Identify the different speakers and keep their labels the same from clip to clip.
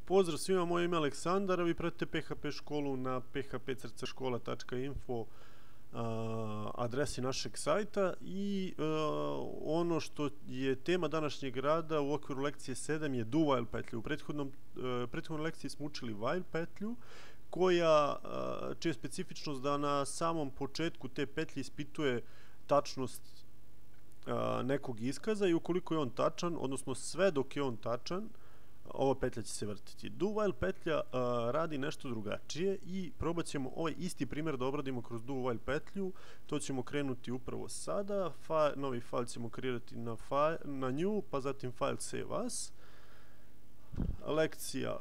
Speaker 1: Pozdrav svima, moje ime je Aleksandar, a vi pratite PHP školu na php-škola.info adresi našeg sajta i ono što je tema današnjeg rada u okviru lekcije 7 je do while petlja. U prethodnoj lekciji smo učili while petlju, čija je specifičnost da na samom početku te petlje ispituje tačnost nekog iskaza i ukoliko je on tačan, odnosno sve dok je on tačan, ova petlja će se vrtiti. Do while petlja radi nešto drugačije i probat ćemo ovaj isti primjer da obradimo kroz do while petlju. To ćemo krenuti upravo sada. Novi file ćemo kreirati na new, pa zatim file save as. Lekcija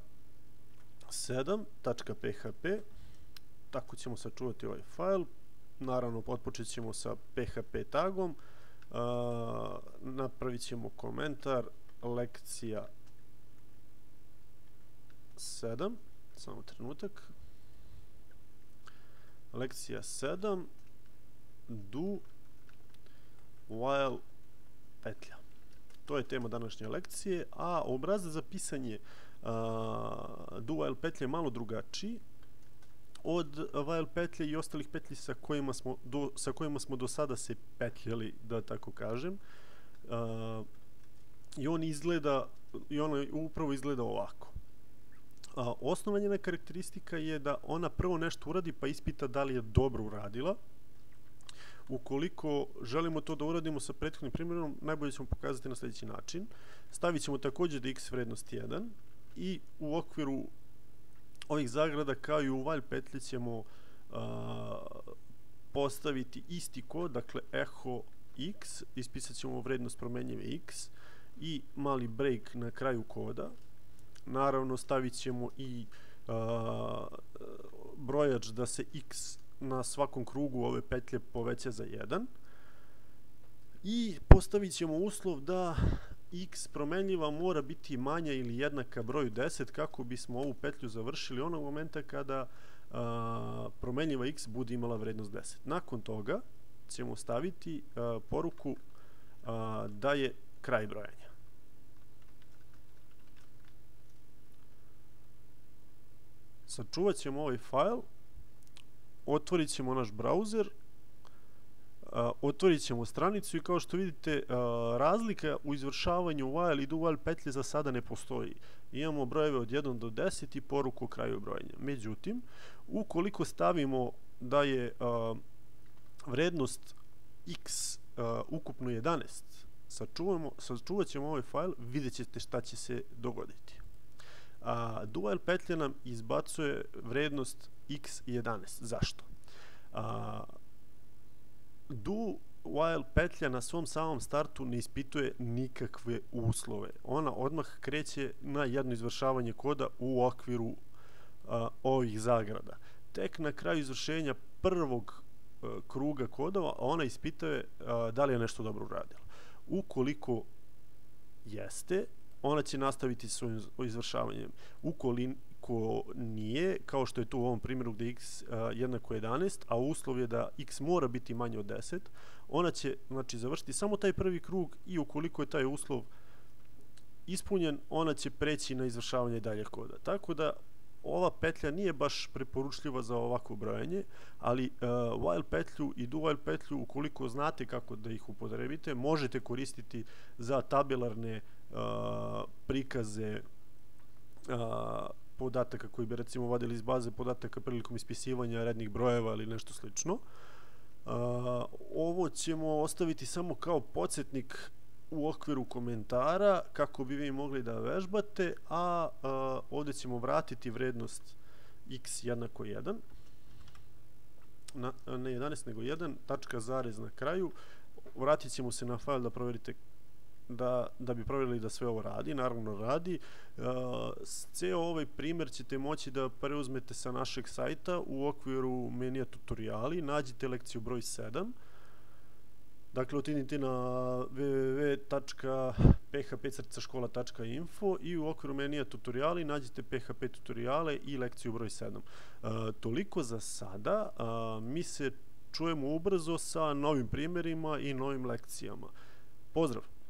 Speaker 1: 7.php. Tako ćemo sačuvati ovaj file. Naravno, otpočet ćemo sa PHP tagom. Napravit ćemo komentar lekcija 7, samo trenutak. Lekcija 7, do while petlja. To je tema današnje lekcije, a obrazac za pisanje do while petlje je malo drugačiji od while petlje i ostalih petlji sa kojima smo do sada se petljali, da tako kažem. I on upravo izgleda ovako. Osnovna njena karakteristika je da ona prvo nešto uradi pa ispita da li je dobro uradila. Ukoliko želimo to da uradimo sa prethodnim primjerom, najbolje ćemo pokazati na sljedeći način. Stavit ćemo također da x vrednost 1 i u okviru ovih zagrada kao i u while petlji ćemo postaviti isti kod, dakle echo x, ispisat ćemo vrednost promenljive x i mali break na kraju koda. Naravno, stavit ćemo i brojač da se x na svakom krugu ove petlje poveća za 1 i postavit ćemo uslov da x promenljiva mora biti manja ili jednaka broju 10 kako bismo ovu petlju završili onog momenta kada promenljiva x bude imala vrednost 10. Nakon toga ćemo staviti poruku da je kraj brojanja. Sačuvat ćemo ovaj file, otvorit ćemo naš browser, otvorit ćemo stranicu i kao što vidite razlika u izvršavanju while i do while petlje za sada ne postoji. Imamo brojeve od 1 do 10 i poruku o kraju brojanja. Međutim, ukoliko stavimo da je vrednost x ukupno 11, sačuvat ćemo ovaj file, vidjet ćete šta će se dogoditi. Do while petlja nam izbacuje vrednost x11. Zašto? Do while petlja na svom samom startu ne ispituje nikakve uslove. Ona odmah kreće na jedno izvršavanje koda u okviru ovih zagrada. Tek na kraju izvršenja prvog kruga kodova ona ispituje da li je nešto dobro uradila. Ukoliko jeste, ona će nastaviti svojim izvršavanjem. Ukoliko nije, kao što je tu u ovom primjeru gde x jednako 11, a uslov je da x mora biti manje od 10, ona će završiti samo taj prvi krug i ukoliko je taj uslov ispunjen, ona će preći na izvršavanje dalje koda. Tako da ova petlja nije baš preporučljiva za ovako brojanje, ali while petlju i do while petlju, ukoliko znate kako da ih upotrebite, možete koristiti za tabelarne prikaze podataka koji bi recimo vadili iz baze podataka prilikom ispisivanja rednih brojeva ili nešto slično. Ovo ćemo ostaviti samo kao podsjetnik u okviru komentara kako bi vi mogli da vežbate, a ovdje ćemo vratiti vrednost x jednako 1, ne 11 nego 1, tačka zarez na kraju. Vratit ćemo se na file da proverite da bi provjerili da sve ovo radi. Naravno radi. Ceo ovaj primjer ćete moći da preuzmete sa našeg sajta u okviru menija tutoriali. Nađite lekciju broj 7. Dakle, otinite na www.php-škola.info i u okviru menija tutoriali nađite PHP tutoriale i lekciju broj 7. Toliko za sada. Mi se čujemo ubrzo sa novim primjerima i novim lekcijama. Pozdrav!